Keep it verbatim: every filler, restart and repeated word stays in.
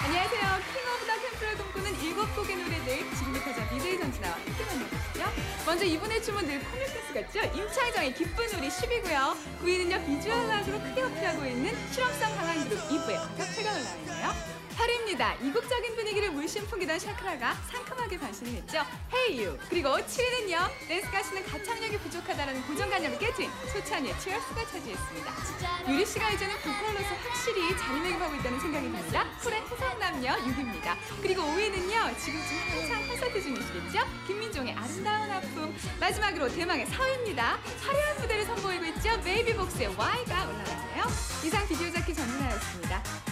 안녕하세요. 킹 오브 더 캠프를 꿈꾸는 일곱 곡의 노래들 지금부터 저 디제이 전진아와 함께 만나보시죠. 먼저 이분의 춤은 늘 코믹 댄스 같죠? 임창정의 기쁜 우리 십이고요. 구 위는요 비주얼락으로 크게 어필하고 있는 실험성 강한 그룹 이브의 가격표가 올라와있네요. 팔 위입니다. 이국적인 분위기를 물씬 풍기던 샤크라가 상큼하게 변신을 했죠. Hey You. 그리고 칠 위는요. 댄스 가수는 가창력이 부족하다는 고정관념을 깨진 소찬이의 Cheers가 차지했습니다. 유리 씨가 이제는 보컬로서 확실히 자리매김하고 있다는 생각이 듭니다. 쿨의 해성남녀 육 위입니다. 그리고 오 위는요. 지금쯤 한창 콘서트 중이시겠죠? 김민종의 아름다운 아픔. 마지막으로 대망의 사 위입니다. 화려한 무대를 선보이고 있죠. 베이비복스의 Why가 올라왔네요. 이상 비디오 자키 전문아였습니다.